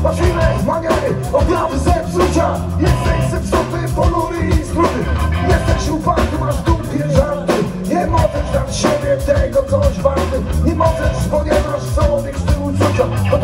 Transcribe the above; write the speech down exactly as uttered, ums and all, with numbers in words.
masz inne maniery, objawy zepsucia. Jesteś zepsuty, ponury i skróty. Jesteś uparty, masz w dupie żarty. Nie możesz dać siebie tego, coś warty. Nie możesz, bo nie masz w sobie krzty uczucia.